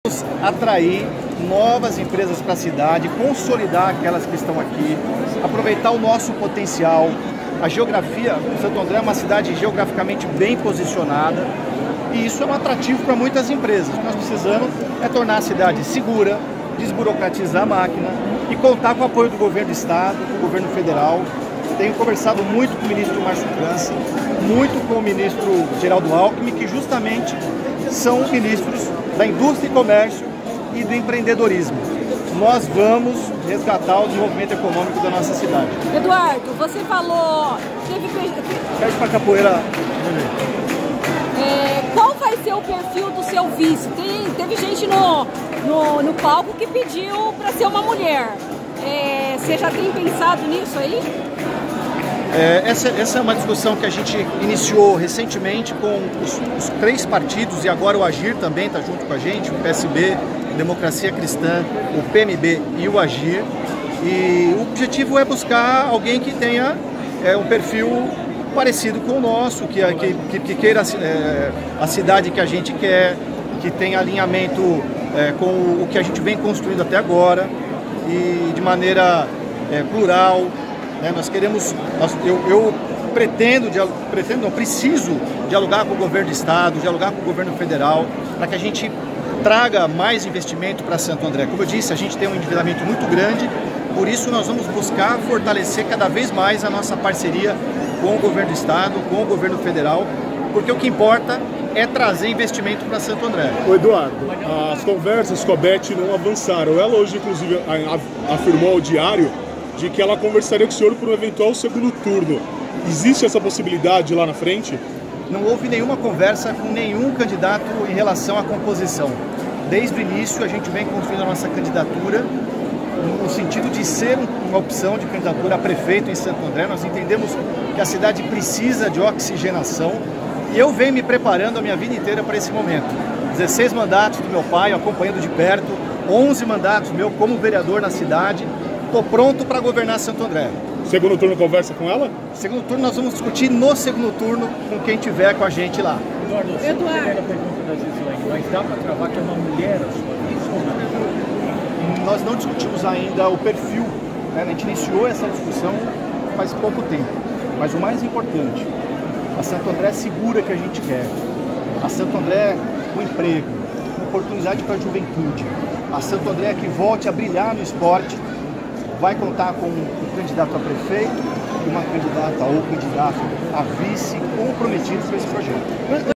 Atrair novas empresas para a cidade, consolidar aquelas que estão aqui, aproveitar o nosso potencial. A geografia, Santo André é uma cidade geograficamente bem posicionada e isso é um atrativo para muitas empresas. O que nós precisamos é tornar a cidade segura, desburocratizar a máquina e contar com o apoio do governo do estado, do governo federal. Tenho conversado muito com o ministro Márcio França, muito com o ministro Geraldo Alckmin, que justamente são ministros da indústria e comércio e do empreendedorismo. Nós vamos resgatar o desenvolvimento econômico da nossa cidade. Eduardo, você falou... Pede para capoeira. Qual vai ser o perfil do seu vice? Teve gente no palco que pediu para ser uma mulher. Você já tem pensado nisso aí? Essa é uma discussão que a gente iniciou recentemente com os 3 partidos, e agora o Agir também está junto com a gente, o PSB, Democracia Cristã, o PMB e o Agir. E o objetivo é buscar alguém que tenha um perfil parecido com o nosso, que queira a cidade que a gente quer, que tenha alinhamento com o que a gente vem construindo até agora e de maneira plural. Nós queremos, eu preciso dialogar com o governo do estado, dialogar com o governo federal, para que a gente traga mais investimento para Santo André. Como eu disse, a gente tem um endividamento muito grande, por isso nós vamos buscar fortalecer cada vez mais a nossa parceria com o governo do estado, com o governo federal, porque o que importa é trazer investimento para Santo André. Ô Eduardo, as conversas com a Beth não avançaram. Ela hoje, inclusive, afirmou ao Diário de que ela conversaria com o senhor por um eventual segundo turno. Existe essa possibilidade lá na frente? Não houve nenhuma conversa com nenhum candidato em relação à composição. Desde o início a gente vem construindo a nossa candidatura no sentido de ser uma opção de candidatura a prefeito em Santo André. Nós entendemos que a cidade precisa de oxigenação e eu venho me preparando a minha vida inteira para esse momento. 16 mandatos do meu pai, acompanhando de perto, 11 mandatos meu como vereador na cidade. Estou pronto para governar Santo André. Segundo turno conversa com ela? Segundo turno nós vamos discutir no segundo turno com quem tiver com a gente lá. Eduardo, você a pergunta da Gislaine, mas dá para cravar que é uma mulher a sua vice ou não? Nós não discutimos ainda o perfil, A gente iniciou essa discussão faz pouco tempo. Mas o mais importante, a Santo André segura que a gente quer. A Santo André com emprego, com oportunidade para a juventude. A Santo André que volte a brilhar no esporte. Vai contar com um candidato a prefeito e uma candidata ou candidato a vice comprometidos com esse projeto.